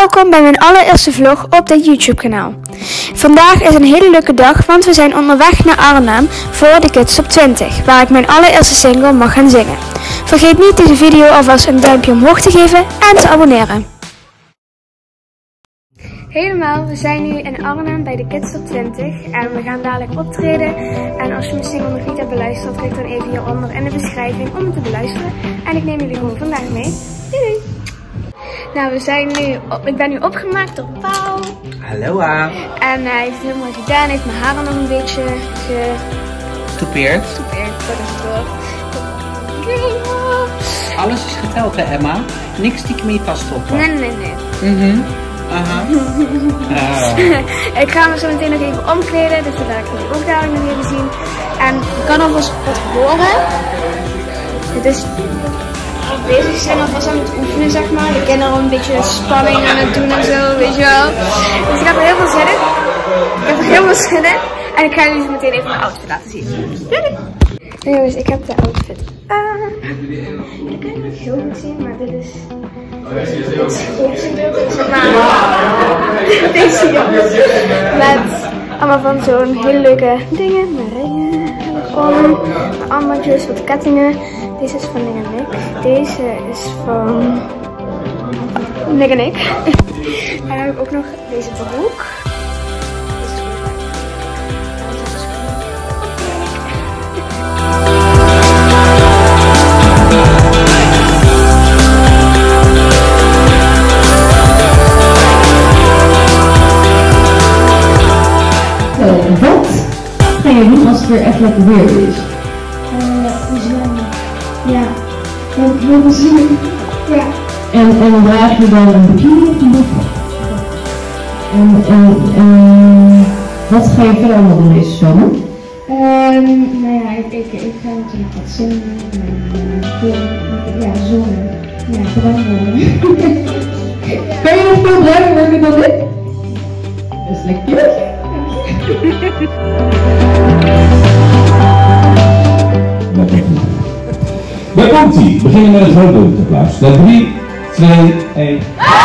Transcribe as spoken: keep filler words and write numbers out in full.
Welkom bij mijn allereerste vlog op dit YouTube kanaal. Vandaag is een hele leuke dag, want we zijn onderweg naar Arnhem voor de Kids Top twintig, waar ik mijn allereerste single mag gaan zingen. Vergeet niet deze video alvast een duimpje omhoog te geven en te abonneren. Helemaal, we zijn nu in Arnhem bij de Kids Top twintig en we gaan dadelijk optreden. En als je mijn single nog niet hebt beluisterd, klik dan even hieronder in de beschrijving om het te beluisteren. En ik neem jullie gewoon vandaag mee. Doei! Nou, we zijn nu op, ik ben nu opgemaakt door Paul. Hallo A. En hij heeft het helemaal gedaan, heeft mijn haren nog een beetje getoupeerd. Getoupeerd, dat is het woord. Alles is geteld hè Emma? Niks stiekem in je tas stoppen. Nee, nee, nee. Mhm. Aha. uh. Ik ga me zo meteen nog even omkleden, dus dat laat ik jullie ook dadelijk nog even zien. En ik kan alvast wat horen. Het is bezig zijn alvast aan het oefenen, zeg maar. De kinderen een beetje spanning aan het doen en zo, weet je wel. Dus ik heb er heel veel zin in. Ik heb er heel veel zin in. En ik ga jullie zo meteen even mijn outfit laten zien. Doei! Nou jongens, ik heb de outfit aan. Dat kan je niet heel goed zien, maar dit is het hoofdgedeelte, zeg maar. Deze jongens. Met allemaal van zo'n hele leuke dingen. Met ringen heb ik om. Met armbandjes, wat kettingen. Deze is van Nick en Nick. Deze is van Nick en Nick. En dan heb ik ook nog deze broek. Wat ga je doen als het weer echt lekker weer is? Uh, zwemmen. Ja. Dat heb ik heel veel zin in. Ja. En, en draag je dan een bikini of een broek? En, en, en wat ga je verder allemaal doen deze zomer? Um, nou ja, ik, ik, ik ga natuurlijk wat zingen en uh, ja, zongen. Ja, bruin worden. Kan je nog veel bruiner worden dan dit? Dat is lekker. Daar komt ie. We beginnen met het hoofddoek applaus. drie, twee, één.